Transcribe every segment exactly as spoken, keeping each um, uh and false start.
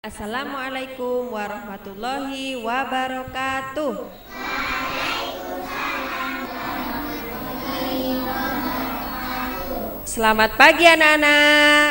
Assalamualaikum warahmatullahi wabarakatuh. Selamat pagi anak-anak.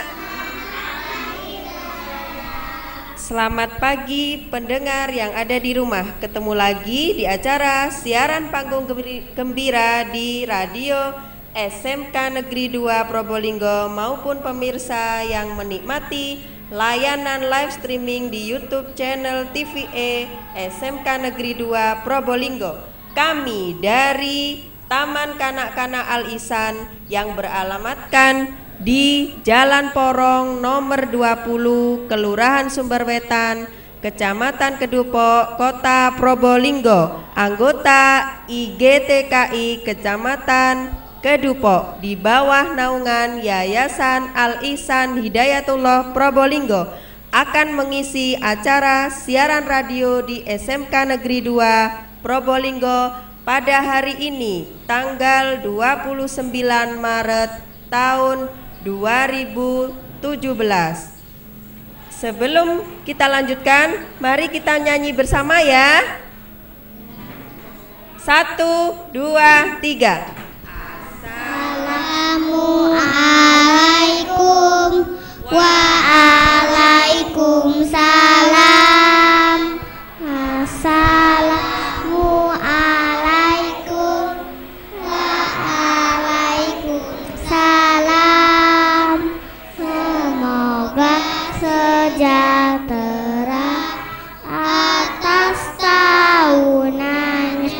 Selamat pagi pendengar yang ada di rumah. Ketemu lagi di acara siaran panggung gembira di radio S M K Negeri dua Probolinggo maupun pemirsa yang menikmati layanan live streaming di YouTube channel T V E S M K Negeri dua Probolinggo. Kami dari Taman Kanak-Kanak Al Ihsan yang beralamatkan di Jalan Porong nomor dua puluh, Kelurahan Sumberwetan, Kecamatan Kedupok, Kota Probolinggo, anggota I G T K I Kecamatan Kedupok di bawah naungan Yayasan Al Ihsan Hidayatullah Probolinggo akan mengisi acara siaran radio di S M K Negeri dua Probolinggo pada hari ini tanggal dua puluh sembilan Maret tahun dua ribu tujuh belas. Sebelum kita lanjutkan, mari kita nyanyi bersama ya. Satu, dua, tiga. Assalamualaikum waalaikumsalam. Assalamualaikum waalaikumsalam. Semoga sejahtera atas tahunannya.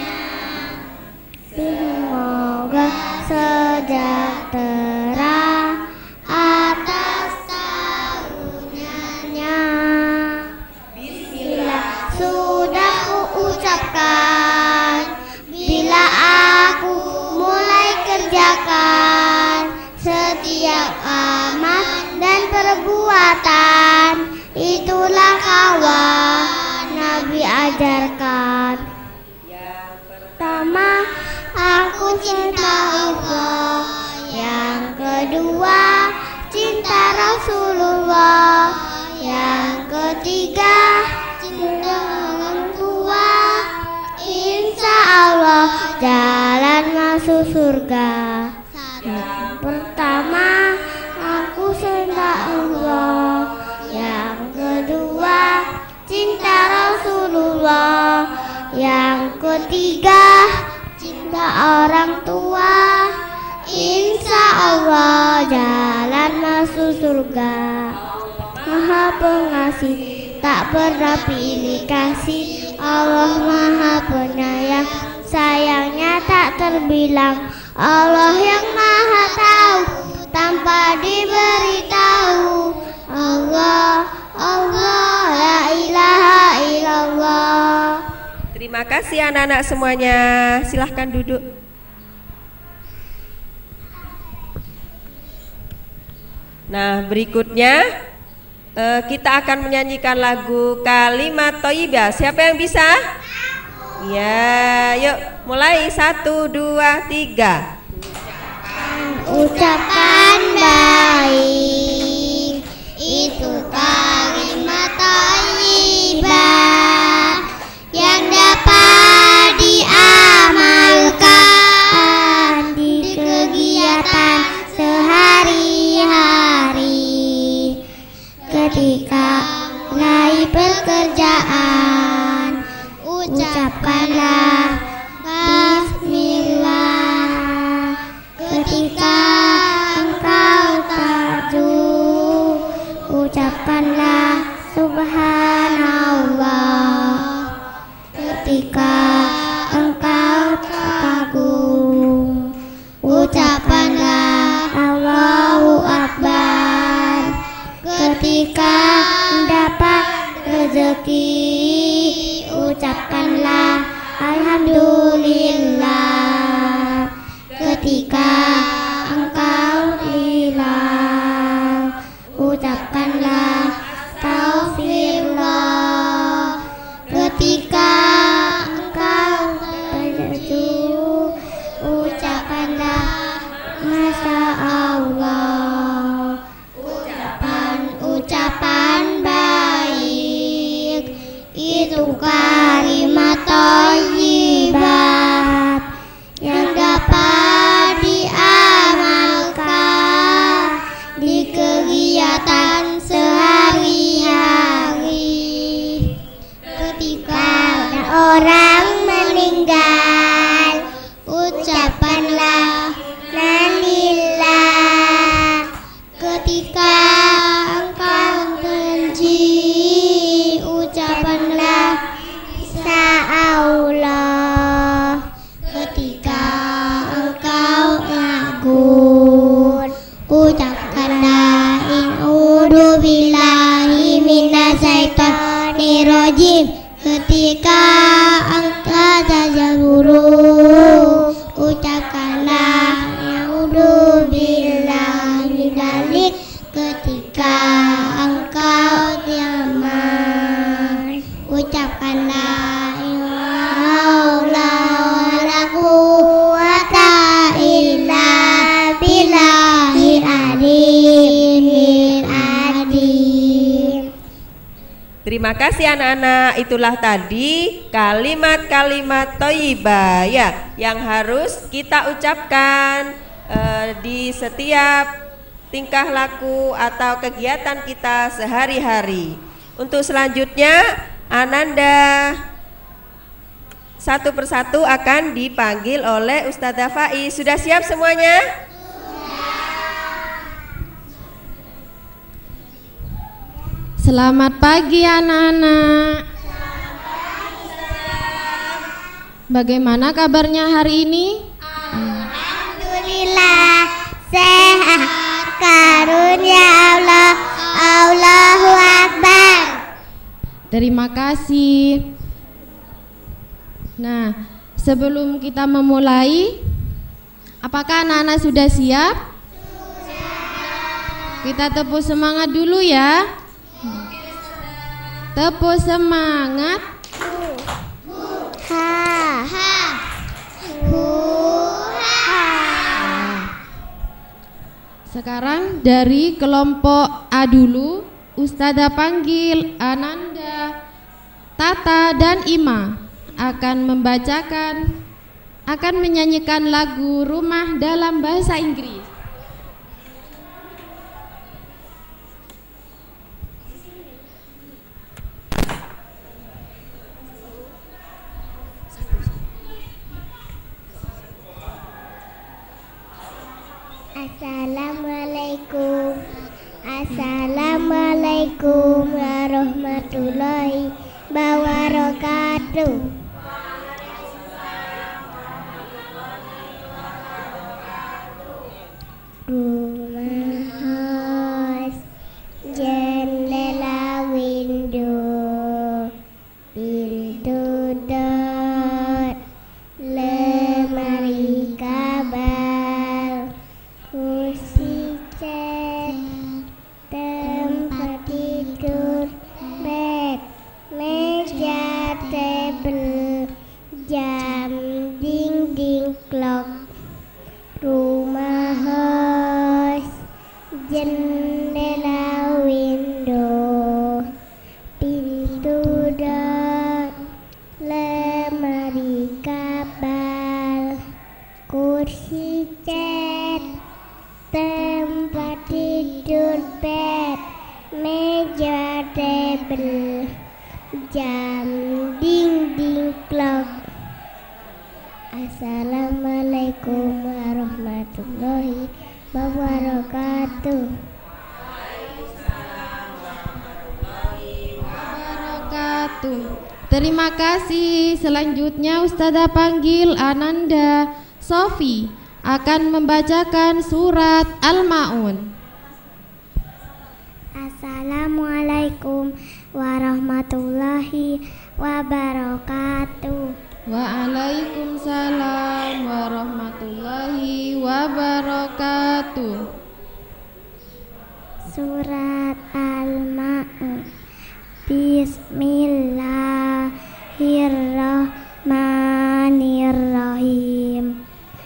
Semoga sejahtera atas tahunannya. Bismillah sudah kuucapkan, bila aku mulai kerjakan setiap amal dan perbuatan, itulah kawan Nabi ajarkan. Yang pertama, aku cinta Allah. Yang kedua, cinta Rasulullah. Yang ketiga, cinta orang tua. Insya Allah jalan masuk surga. Yang pertama, aku cinta Allah. Yang kedua, cinta Rasulullah. Yang ketiga, cinta orang tua. Insya Allah jalan masuk surga. Maha pengasih, tak pernah pilih kasih. Allah maha penyayang, sayangnya tak terbilang. Allah yang maha tahu, tanpa diberitahu. Allah, Allah, la ilaha illallah. Terima kasih anak-anak semuanya. Silahkan duduk. Nah, berikutnya uh, kita akan menyanyikan lagu Kalimat Thayyibah. Siapa yang bisa? Ya, yuk mulai. Satu, dua, tiga. Ucapkan baik, itu kalimat thayyibah yang dapat diamalkan di kegiatan sehari-hari. Ketika mulai pekerjaan, ucapkanlah Bismillah. Ketika engkau tajuk, ucapkanlah Subhanallah. Ketika engkau kagum, ucapkanlah Allahu Akbar. Ketika mendapat rezeki, ucapkanlah Alhamdulillah. Ketika engkau hilang, ucapkanlah Astaghfirullah. Ketika engkau terjatuh, ucapkanlah Masya Allah. Ucapan-ucapan baik minasyaitonirrajim. Ketika engkau saja guru, ucapkanlah na'udzubillahi min dzalik. Ketika engkau diaman, ucapkanlah la haula wala quwwata illa billahil aliyyil azim. Terima kasih anak-anak, itulah tadi kalimat-kalimat thayyibah ya yang harus kita ucapkan uh, di setiap tingkah laku atau kegiatan kita sehari-hari. Untuk selanjutnya Ananda satu persatu akan dipanggil oleh Ustadzah Faiz. Sudah siap semuanya? Selamat pagi anak-anak. Bagaimana kabarnya hari ini? Alhamdulillah sehat karunia Allah. Allahu Akbar. Terima kasih. Nah, sebelum kita memulai, apakah anak-anak sudah siap? Kita tepuk semangat dulu ya. Tepuk semangat. Ha ha hu ha. Sekarang dari kelompok A dulu, Ustadzah panggil Ananda, Tata dan Ima akan membacakan, akan menyanyikan lagu Rumah dalam bahasa Inggris. Assalamualaikum. Assalamualaikum warahmatullahi wabarakatuh. Rumah, house, jendela, window, pintu, door, lemari, kabel, kursi, cat, tempat tidur, bed, meja, table, jam, dinding, clock. Rumah, house, jendela, window, pintu, door, lemari, kabel, kursi, cat, tempat tidur, bed, meja, table, jam, dinding, clock. Assalamualaikum warahmatullahi wabarakatuh. Wabarakatuh. Terima kasih. Selanjutnya Ustadzah panggil Ananda Sofi akan membacakan surat Al-Ma'un. Assalamualaikum warahmatullahi wabarakatuh. Waalaikumsalam warahmatullahi wabarakatuh. Surat Al-Ma'un. Bismillahirrahmanirrahim.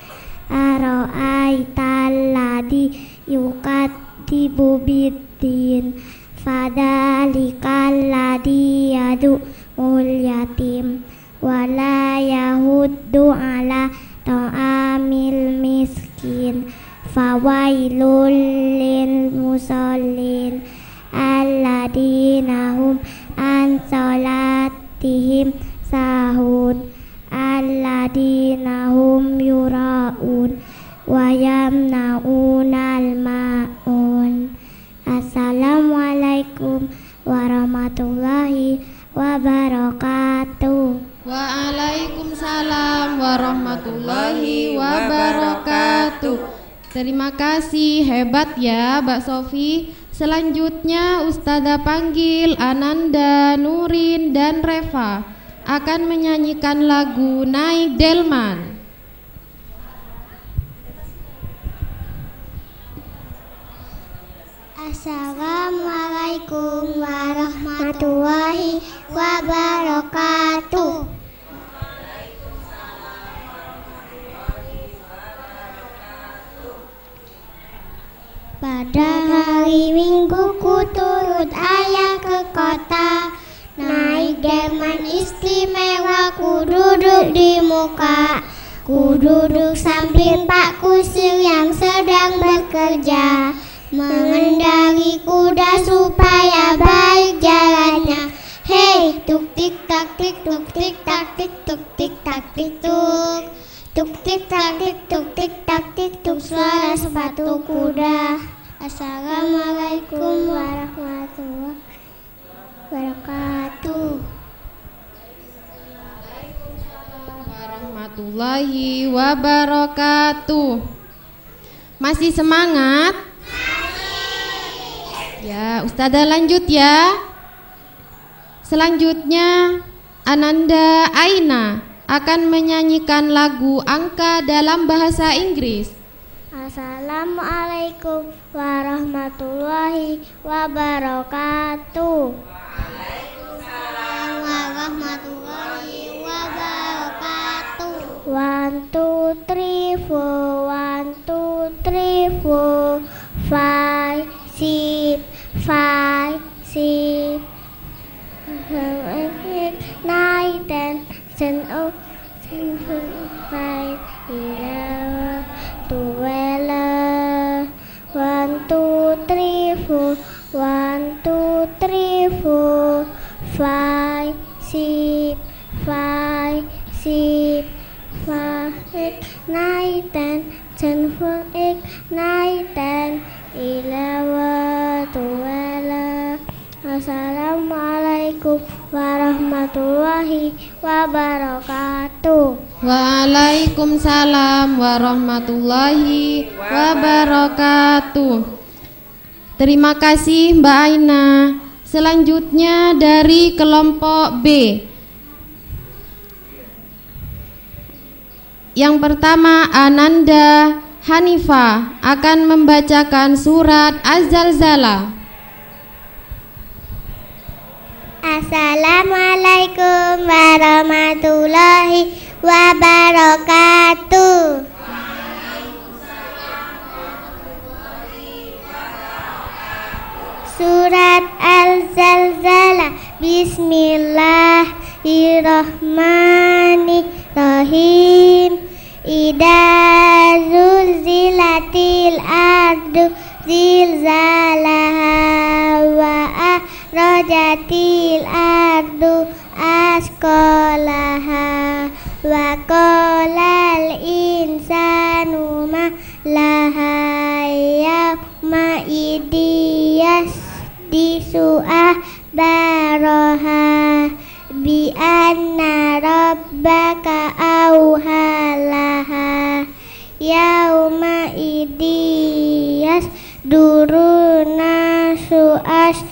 Ara'aital ladzi yukadzibu biddin, fadzalikal ladzi yad'ul yatim wala yahuddu ala ta'amil miskin, fawailul lil musallin alladzina hum an salatihim sahun, alladzina hum yura'un wa yamna'unal ma'un. Assalamualaikum warahmatullahi wabarakatuh. Waalaikumsalam warahmatullahi wabarakatuh. Terima kasih, hebat ya Mbak Sofi. Selanjutnya Ustazah panggil Ananda, Nurin, dan Reva akan menyanyikan lagu Naik Delman. Assalamualaikum warahmatullahi wabarakatuh. Pada hari Minggu ku turut ayah ke kota, naik delman istimewa ku duduk di muka. Ku duduk samping Pak Kusir yang sedang bekerja, mengendali kuda supaya baik jalannya. Hei, tuk tik tak tik tuk tik tak tik tuk tik tak tik tuk. Tuk tik tak tik tuk tik tak tik tuk, suara sepatu kuda. Assalamualaikum warahmatullahi wabarakatuh. Warahmatullahi wabarakatuh. Masih semangat? Ya, Ustazah lanjut ya. Selanjutnya Ananda Aina akan menyanyikan lagu angka dalam bahasa Inggris. Assalamualaikum warahmatullahi wabarakatuh. Waalaikumsalam warahmatullahi wabarakatuh. One, two, three, four. One, two, three, four. Five, six, five, six, seven, eight, nine, ten, ten, oh, ten, five, eleven, twelve. One, two, three, four. One, two, three, four. Five, six, five, six, five, eight, nine, ten, ten, four, eight, nine, ten, eleven, twelve. Assalamualaikum warahmatullahi wabarakatuh. Waalaikumsalam warahmatullahi wabarakatuh. Terima kasih Mbak Aina. Selanjutnya dari kelompok B. Yang pertama Ananda Hanifah akan membacakan surat Az-Zalzalah. Assalamualaikum warahmatullahi wabarakatuh. Surat Al-Zalzalah. Bismillahirrahmanirrahim. Idza zulzilatil ardu zilzalaha wa akhrajatil ardu asqalaha wa qalal insanu ma laha yawma idiyas disu'ah baraha bi anna rabbaka awhalaha yauma idiyas duruna su'as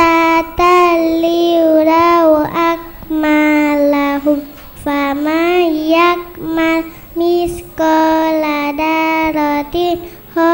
tataliurau akmalahum fama yakmal miskola daratin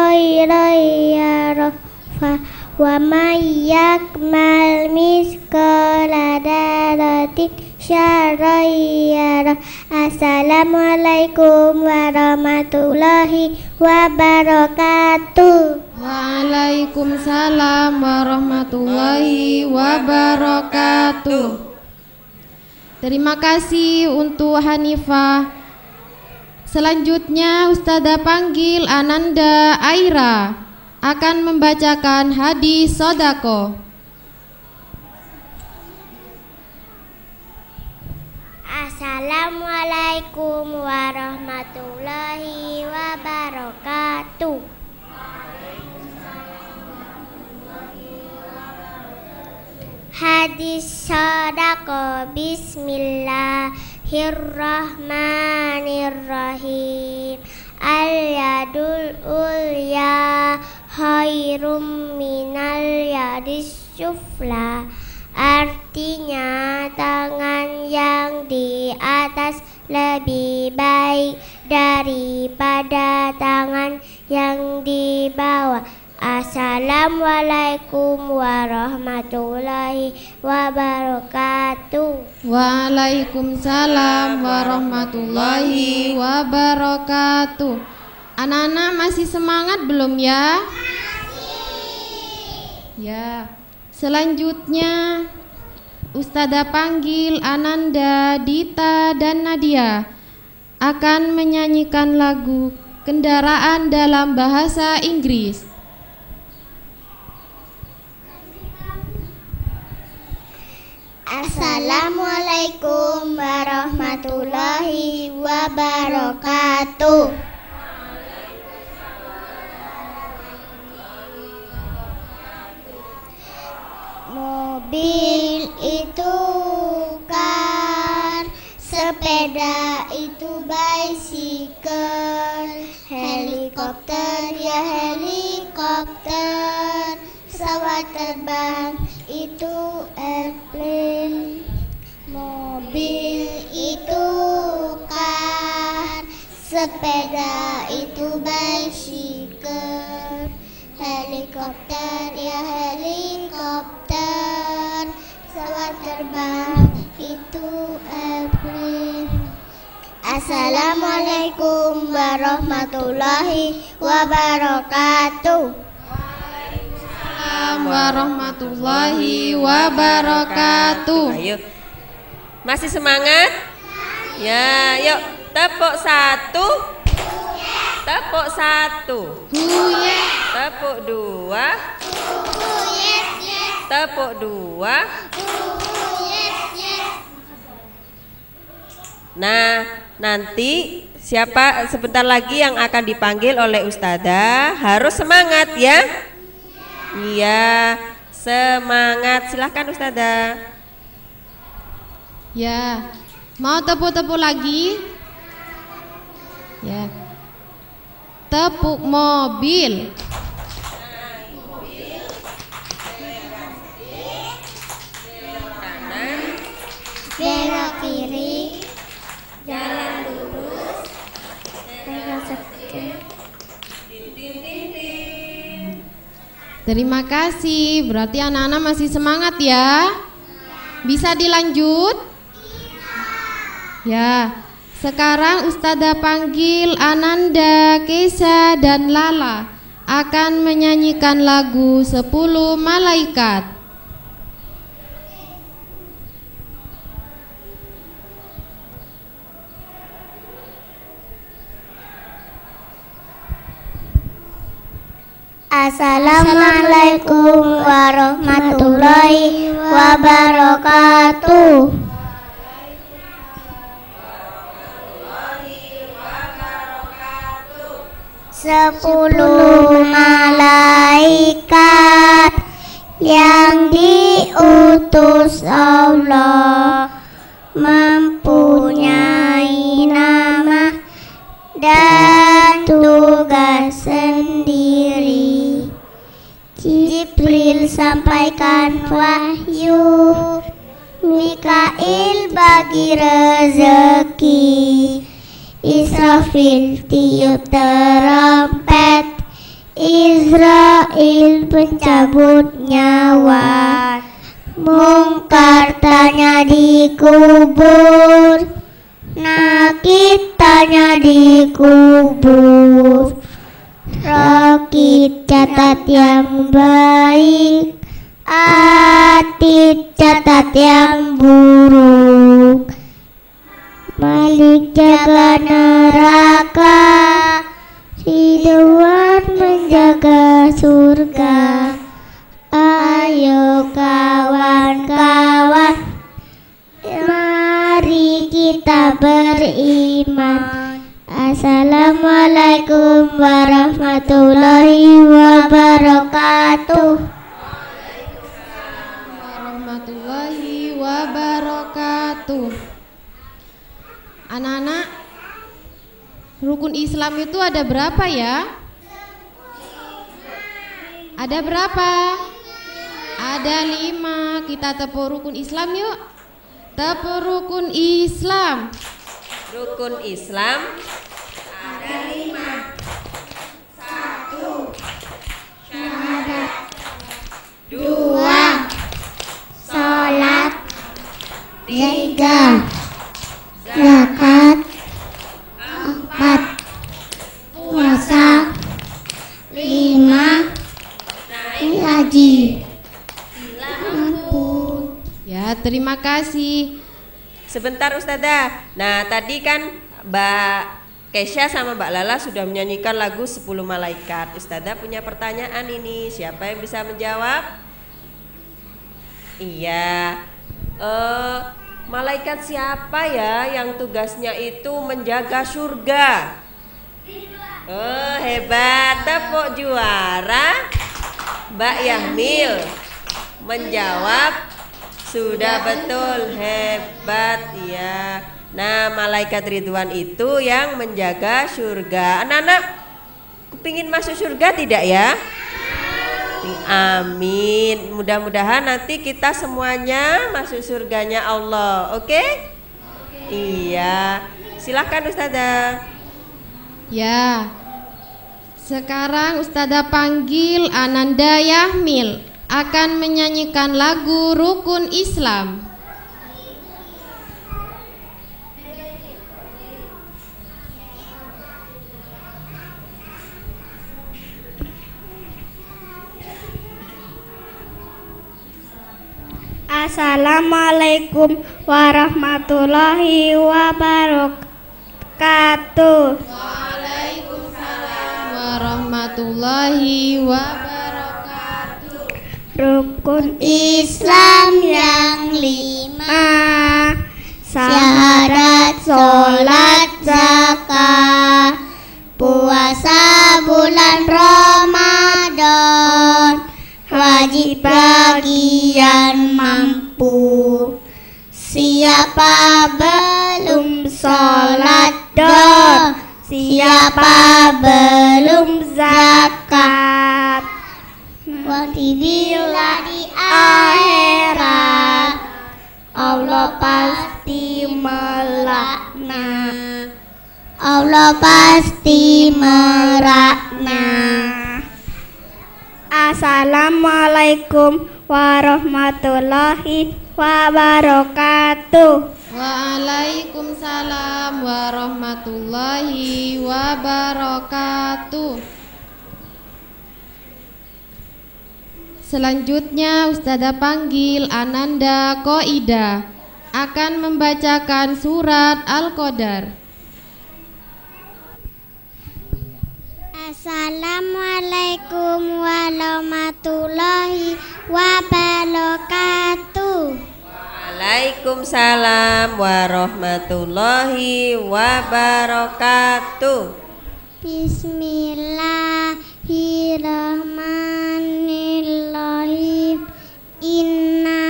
hoiroyarofah wa mayyakmal miskola daratin syarayara. Assalamualaikum warahmatullahi wabarakatuh. Waalaikumsalam warahmatullahi wabarakatuh. Terima kasih untuk Hanifah. Selanjutnya Ustazah panggil Ananda Aira akan membacakan hadis sodako. Assalamualaikum warahmatullahi wabarakatuh. Hadis sodako. Bismillahirrahmanirrahim. Al-yadul ulya khairum minal yadis syufla. Artinya tangan yang di atas lebih baik daripada tangan yang di bawah. Assalamualaikum warahmatullahi wabarakatuh. Waalaikumsalam warahmatullahi wabarakatuh. Anak-anak masih semangat belum ya? Ya. Selanjutnya Ustazah panggil Ananda, Dita, dan Nadia akan menyanyikan lagu Kendaraan dalam bahasa Inggris. Assalamualaikum warahmatullahi wabarakatuh. Mobil itu kar, sepeda itu bicycle, helikopter ya helikopter, pesawat terbang itu airplane. Mobil itu kar, sepeda itu bicycle, helikopter ya helikopter, pesawat terbang itu airplane. Assalamualaikum warahmatullahi wabarakatuh. Waalaikumsalam warahmatullahi wabarakatuh. Ayo, masih semangat? Ya, yuk tepuk satu. Tepuk satu. Huyet. Tepuk dua. Tepuk dua. Nah, nanti siapa sebentar lagi yang akan dipanggil oleh Ustazah harus semangat ya. Iya, semangat. Silahkan Ustazah. Ya, mau tepuk-tepuk lagi? Ya. Tepuk mobil. Belok kiri, jalan lurus, belok setir. Terima kasih. Berarti anak-anak masih semangat ya? Bisa dilanjut? Ya. Sekarang Ustazah panggil Ananda, Keisha, dan Lala akan menyanyikan lagu Sepuluh Malaikat. Assalamualaikum warahmatullahi wabarakatuh. Sepuluh malaikat yang diutus Allah mempunyai nama dan tugas sendiri. Jibril sampaikan wahyu, Mikail bagi rezeki, Israfil tiup terompet, Israel pencabut nyawa, Mungkar tanya di kubur, Nakit tanya di kubur, Rakit catat yang baik, Atid catat yang buruk, Malik jaga neraka, Ridwan menjaga surga. Ayo kawan-kawan, mari kita beriman. Assalamualaikum warahmatullahi wabarakatuh. Warahmatullahi wabarakatuh. Anak-anak, rukun Islam itu ada berapa ya? Ada berapa? Ada lima. Kita tepuk rukun Islam yuk. Tepuk rukun Islam. Rukun Islam ada lima. Satu, syahadat. Dua, Sholat. tiga, Zakat. Empat. Puasa. Lima. Haji. Ya, terima kasih. Sebentar Ustazah. Nah, tadi kan Mbak Kesha sama Mbak Lala sudah menyanyikan lagu sepuluh Malaikat. Ustazah punya pertanyaan ini. Siapa yang bisa menjawab? Iya. Eh, malaikat siapa ya yang tugasnya itu menjaga surga? Oh, hebat. Tepuk juara. Mbak Yahmil menjawab sudah betul, hebat ya. Nah, malaikat Ridwan itu yang menjaga surga. Anak-anak kepingin masuk surga tidak ya? Amin. Mudah-mudahan nanti kita semuanya masuk surganya Allah. Oke? Okay? Iya. Silahkan Ustazah. Ya. Sekarang Ustazah panggil Ananda Yahmil akan menyanyikan lagu Rukun Islam. Assalamualaikum warahmatullahi wabarakatuh. Waalaikumsalam warahmatullahi wabarakatuh. Rukun Islam yang lima, syahadat, sholat, zakat, puasa bulan Ramadan, wajib bagi yang mampu. Siapa belum sholat dor, siapa belum zakat, nanti bila di akhirat Allah pasti melaknat. Allah pasti melaknat. Assalamualaikum warahmatullahi wabarakatuh. Waalaikumsalam warahmatullahi wabarakatuh. Selanjutnya Ustazah panggil Ananda Koida akan membacakan surat Al-Qadar. Assalamualaikum warahmatullahi wabarakatuh. Waalaikumsalam warahmatullahi wabarakatuh. Bismillahirrahmanirrahim. Inna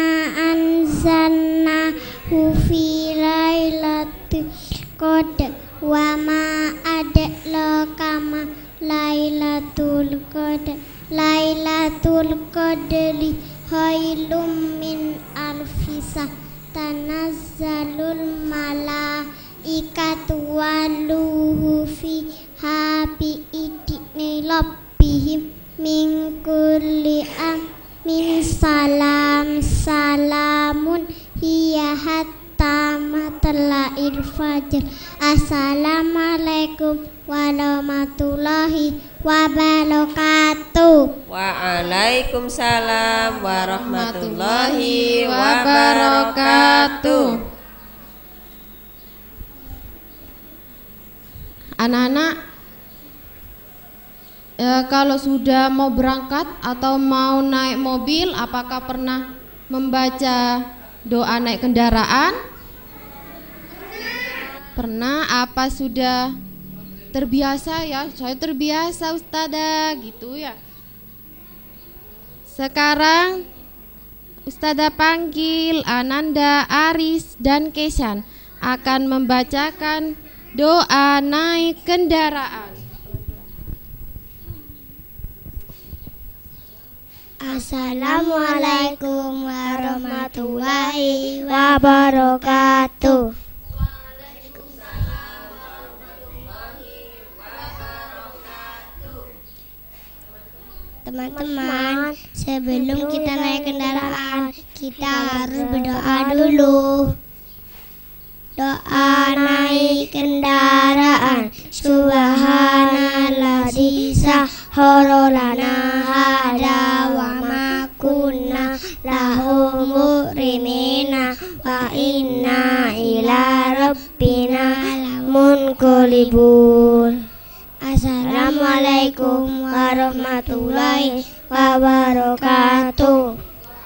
anzalnahu fi lailatul qadar wa ma adraka ma lailatul qadar. Lailatul qadri khairun min alfi shahr. Tanazzalul malaikatu waruhu fiha bi idzni rabbihim min kulli amrin. Salam salamun hiya hatta matla'il fajr. Assalamualaikum warahmatullahi wabarakatuh. Waalaikumsalam warahmatullahi wabarakatuh. Anak-anak, ya, kalau sudah mau berangkat atau mau naik mobil, apakah pernah membaca doa naik kendaraan? Pernah? Apa sudah terbiasa ya? Saya terbiasa Ustazah gitu ya. Sekarang Ustazah panggil Ananda, Aris, dan Kesan akan membacakan doa naik kendaraan. Assalamualaikum warahmatullahi wabarakatuh. Teman-teman, sebelum kita naik kendaraan, kita harus berdoa dulu. Doa naik kendaraan. Subhanalladzi sahhara lana hada wa ma kunna lahu muqrinina wa inna ila rabbina lamunqalibun. Assalamualaikum warahmatullahi wabarakatuh.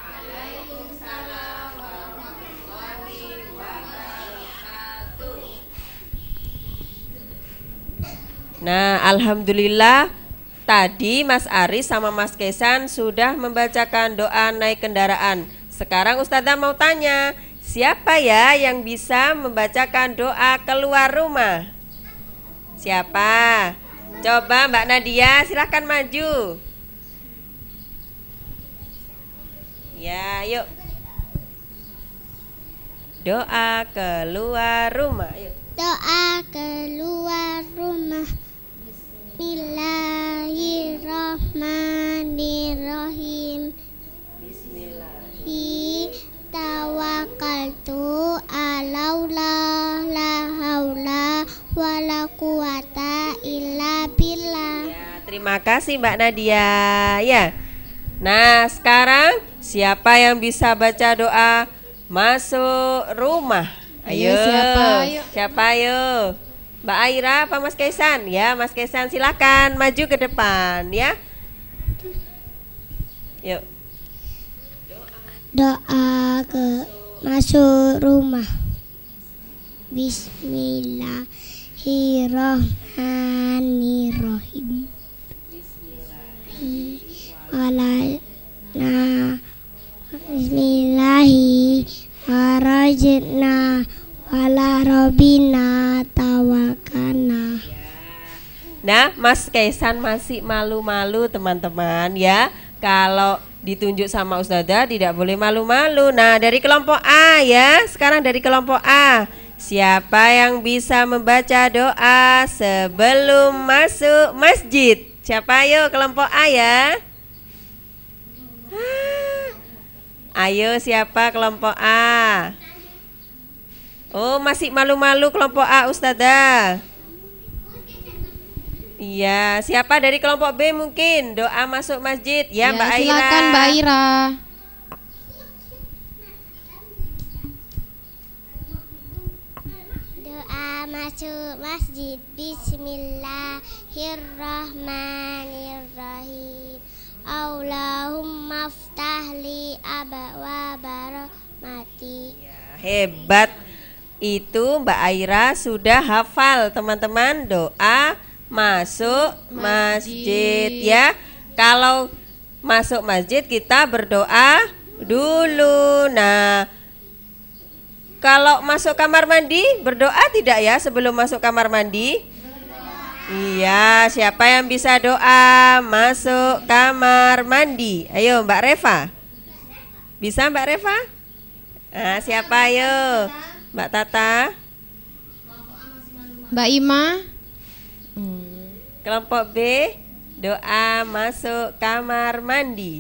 Nah, alhamdulillah tadi Mas Aris sama Mas Kesan sudah membacakan doa naik kendaraan. Sekarang Ustazah mau tanya, siapa ya yang bisa membacakan doa keluar rumah? Siapa? Coba Mbak Nadia, silahkan maju. Ya, yuk. Doa keluar rumah, yuk. Doa keluar rumah. Bismillahirrahmanirrahim. Bismillah. Tawakkaltu alaullah la haula wala quwata illa billah. Ya, terima kasih Mbak Nadia. Ya. Nah, sekarang siapa yang bisa baca doa masuk rumah? Ayo, Ayo, siapa? Ayo. Siapa ayo? Mbak Aira apa Mas Kesan? Ya, Mas Kesan silakan maju ke depan ya. Yuk. Doa ke masuk rumah. Bismillahirrahmanirrahim. Bismillahirrahmanirrahim. Bismillahi warajna wala robina tawakana. Nah, Mas Kesan masih malu-malu teman-teman ya. Kalau ditunjuk sama Ustazah tidak boleh malu-malu. Nah, dari kelompok A ya. Sekarang dari kelompok A. Siapa yang bisa membaca doa sebelum masuk masjid? Siapa ayo kelompok A ya? Ayo siapa kelompok A? Oh, masih malu-malu kelompok A Ustazah. Iya, siapa dari kelompok B mungkin doa masuk masjid? Ya, Ya, Mbak Aira. silakan Mbak Aira. Doa masuk masjid. Bismillahirrahmanirrahim. Allahumma ftahli abwa barahmati. Ya, hebat. Itu Mbak Aira sudah hafal teman-teman doa masuk masjid. Masjid. Ya. Kalau masuk masjid kita berdoa dulu. Nah, kalau masuk kamar mandi berdoa tidak ya sebelum masuk kamar mandi? Iya, siapa yang bisa doa masuk kamar mandi? Ayo Mbak Reva. Bisa Mbak Reva? Nah, siapa ayo? Mbak Tata. Mbak Ima. Kelompok B, doa masuk kamar mandi.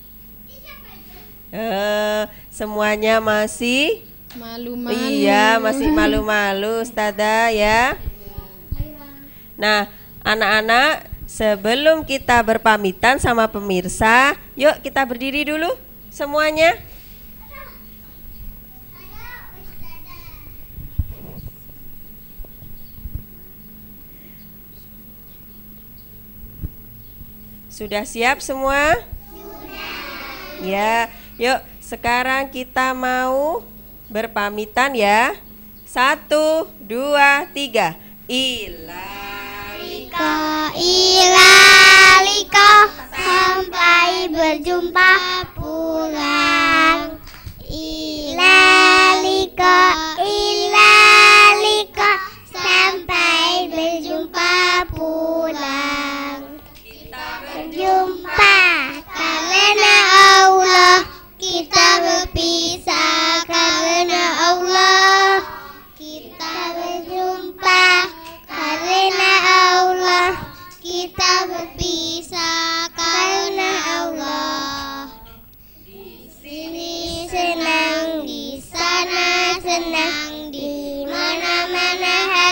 Eh, semuanya masih Malu-malu. Iya, masih malu-malu Ustazah ya. Nah, anak-anak, sebelum kita berpamitan sama pemirsa, yuk kita berdiri dulu semuanya. Sudah siap semua? Sudah. Ya, yuk sekarang kita mau berpamitan ya. Satu, dua, tiga. Ilalika, Ilalika sampai berjumpa pulang. Ilalika, ilalika sampai berjumpa pulang. Berjumpa karena